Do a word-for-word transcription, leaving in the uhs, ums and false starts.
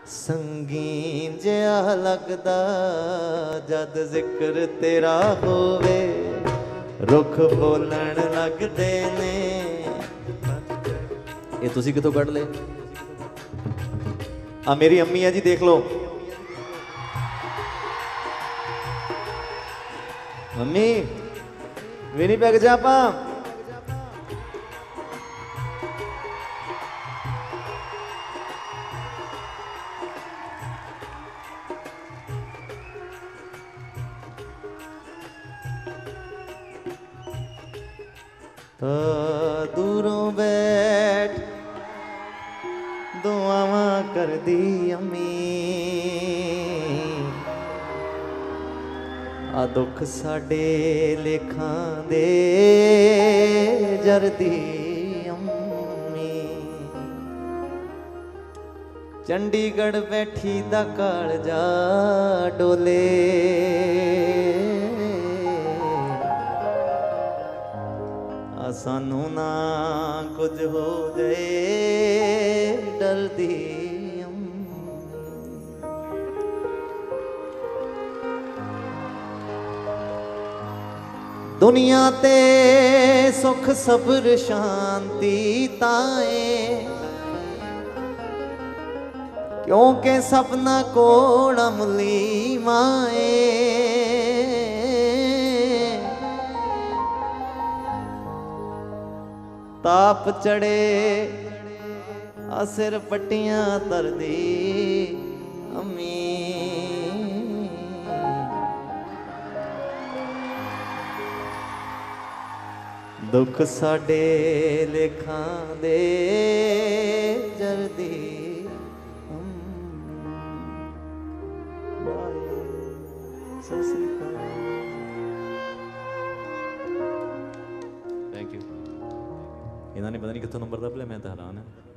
संगीन जिहा लगदा जद जिक्र तेरा होवे, रुख बोलन लगदे ने। ये तुसी कितों कढ़ ले? आ मेरी अम्मी है जी, देख लो मम्मी विनीपेग जा पा। तो दूरों बैठ दुआवां कर दी अम्मी, आ दुख साडे लेखां दे जरदी अम्मी। चंडीगढ़ बैठी दा कालजा डोले, सानू ना कुछ हो जाए डरदी दुनिया ते सुख सब्र शांति ताए, क्योंकि सपना कोल अमली माए। ताप चढ़े आ सिर पट्टियां तरदी अम्मी, दुख साडे लेखां दे जरदी थैंक यू। इन्होंने पता नहीं कितों नंबर दब लिया, मैं तो हैरान है।